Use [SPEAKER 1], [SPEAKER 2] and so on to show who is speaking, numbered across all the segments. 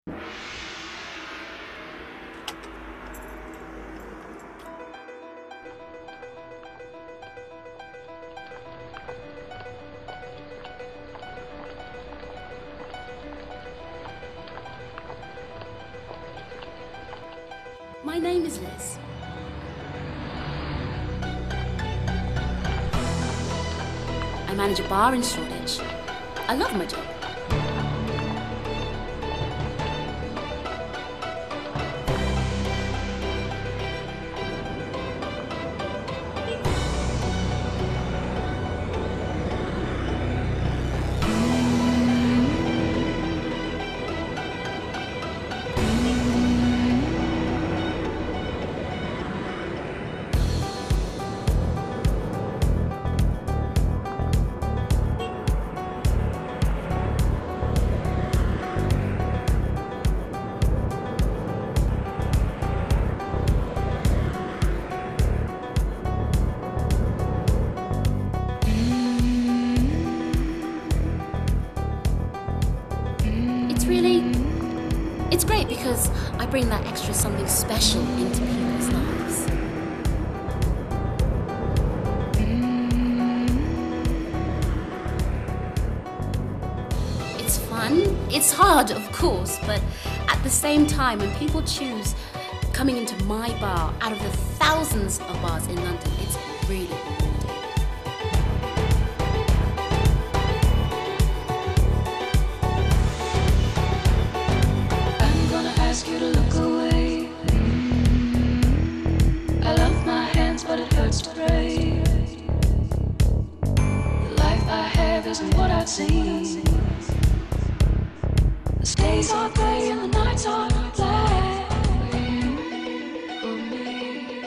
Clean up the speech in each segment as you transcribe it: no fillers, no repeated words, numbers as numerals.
[SPEAKER 1] My name is Liz. I manage a bar in Shoreditch. I love my job. It's great because I bring that extra something special into people's lives. It's fun. It's hard, of course, but at the same time, when people choose coming into my bar out of the thousands of bars in London, it's really rewarding.
[SPEAKER 2] Ask you to look away. I love my hands, but it hurts to pray. The life I have isn't what I'd seen. The days are gray and the nights are black. Wait for me.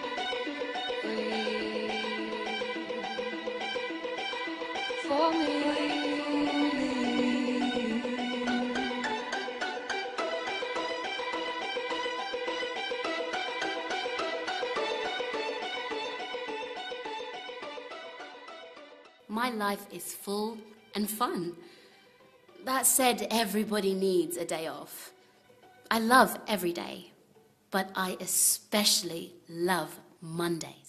[SPEAKER 2] Wait for me.
[SPEAKER 1] My life is full and fun. That said, everybody needs a day off. I love every day, but I especially love Monday.